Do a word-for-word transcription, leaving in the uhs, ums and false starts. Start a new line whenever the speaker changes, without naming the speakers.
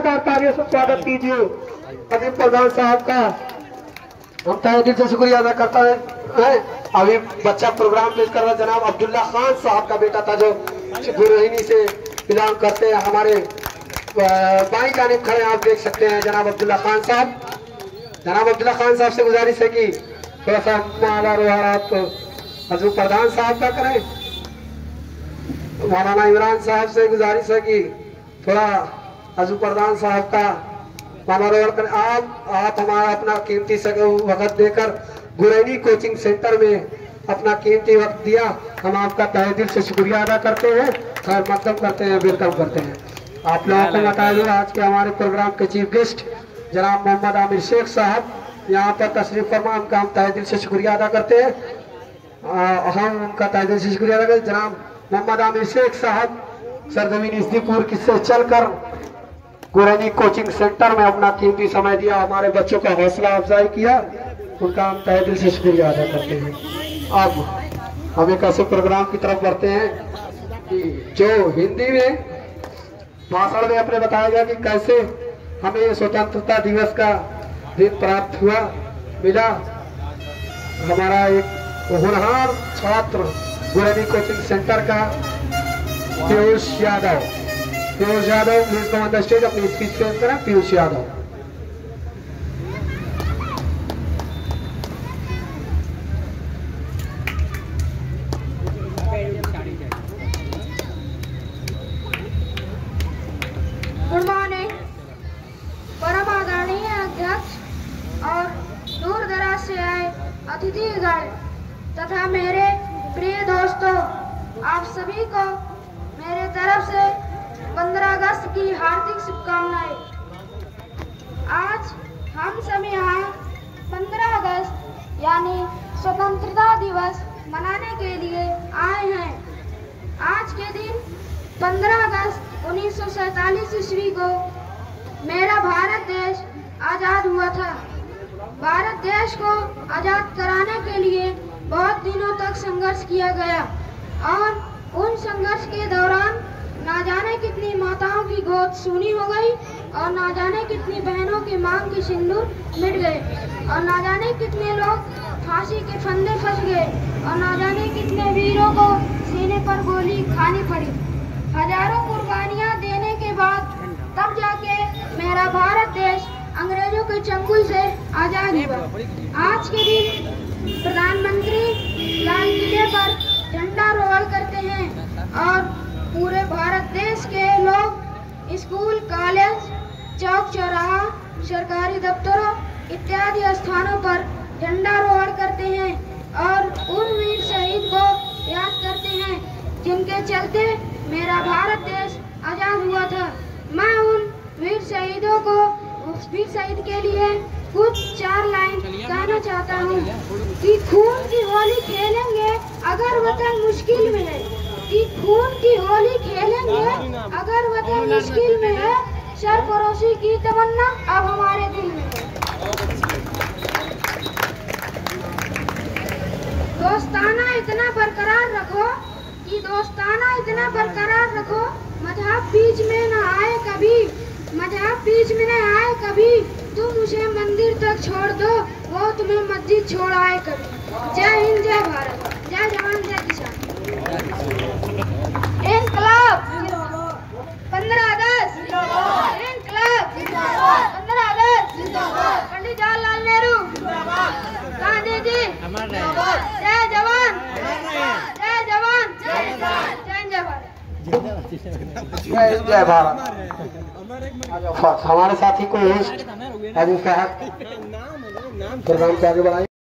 जोरदार तालियों से स्वागत कीजिए अजीम प्रधान साहब का। हम तहे दिल से शुक्रिया अदा करता है। अभी बच्चा प्रोग्राम पेश कर रहा जनाब अब्दुल्ला खान साहब का बेटा था, जो गुरहिनी से बिलोंग करते हैं। हमारे बाई जानिब खड़े आप देख सकते हैं जनाब अब्दुल्ला खान साहब। जनाब अब्दुल्ला खान साहब से गुजारिश है कि थोड़ा सा माला रोहार आप अजीम प्रधान साहब का करें। मौलाना इमरान साहब से गुजारिश है कि थोड़ा अजू प्रधान साहब का मानवरोहण करें। आप आप हमारा अपना कीमती वक्त देकर गुरैनी कोचिंग सेंटर में अपना कीमती वक्त दिया, हम आपका तहे दिल से शुक्रिया अदा करते हैं, खैर मकदम करते हैं, वेलकम करते हैं। आप लोगों को बता दूं आज के हमारे प्रोग्राम के चीफ गेस्ट जनाब मोहम्मद आमिर शेख साहब यहाँ पर तशरीफ फरमा, उनका हम तहे दिल से शुक्रिया अदा करते हैं। हम उनका तहे दिल से शुक्रिया अदा करते। जनाब मोहम्मद आमिर शेख साहब सरजमीन इस्तीपुर किससे चलकर गुरैनी कोचिंग सेंटर में अपना कीमती समय दिया, हमारे बच्चों का हौसला अफजाई किया, उनका हम तहे दिल से शुक्रिया अदा करते हैं। अब हम एक ऐसे प्रोग्राम की तरफ बढ़ते हैं कि जो हिंदी में भाषण में अपने बताया गया कि कैसे हमें स्वतंत्रता दिवस का दिन प्राप्त हुआ मिला। हमारा एक होनहार छात्र गुरैनी कोचिंग सेंटर का Piyush Yadav Piyush Yadav please come on the stage, अपनी स्पीच पेश करें। पीयूष यादव।
Good morning. परम आदरणीय अध्यक्ष और दूर दराज से आए अतिथिगण तथा मेरे प्रिय दोस्तों, आप सभी को मेरे तरफ से पंद्रह अगस्त की हार्दिक शुभकामनाएं। आज हम सब यहाँ पंद्रह अगस्त यानी स्वतंत्रता दिवस मनाने के लिए आए हैं। आज के दिन पंद्रह अगस्त उन्नीस सौ सैतालीस ईस्वी को मेरा भारत देश आजाद हुआ था। भारत देश को आजाद कराने के लिए बहुत दिनों तक संघर्ष किया गया और उन संघर्ष के दौरान ना जाने कितनी माताओं की गोद सूनी हो गई और ना जाने कितनी बहनों के मांग के सिंदूर मिट गए और ना जाने कितने लोग फांसी के फंदे फंस गए और ना जाने कितने वीरों को सीने पर गोली खानी पड़ी। हजारों कुर्बानियां देने के बाद तब जाके मेरा भारत देश अंग्रेजों के चंगुल से आजाद हुआ। आज के दिन प्रधानमंत्री लाल किले पर झंडारोहण करते हैं और पूरे भारत देश के लोग स्कूल, कॉलेज, चौक चौराहा, सरकारी दफ्तरों इत्यादि स्थानों पर झंडारोहण करते हैं और उन वीर शहीद को याद करते हैं जिनके चलते मेरा भारत देश आजाद हुआ था। मैं उन वीर शहीदों को उस वीर शहीद के लिए कुछ चार लाइन कहना चाहता हूँ कि खून की होली खेलेंगे अगर वतन मुश्किल में है, कि खून की होली खेलेंगे अगर वतन मुश्किल में है, सरफरोशी की तमन्ना अब हमारे दिल में है। दोस्ताना इतना बरकरार रखो कि दोस्ताना इतना बरकरार रखो, मजहब बीच में न आए कभी, मजहब बीच में न आए कभी, तुम उसे मंदिर तक छोड़ दो वो तुम्हें मस्जिद छोड़ आए कभी। जय हिंद, जय भारत, जय जवान, जय किसान। इनकलाब पंद्रह अगस्त, इनकलाब पंद्रह अगस्त, पंडित जवाहरलाल नेहरू, गांधी जी, जय जवान, जय जवान, जय जय भारत,
जय जय भारत। हमारे साथी को होस्ट अभी साहब प्रोग्राम को आगे बढ़ाएं।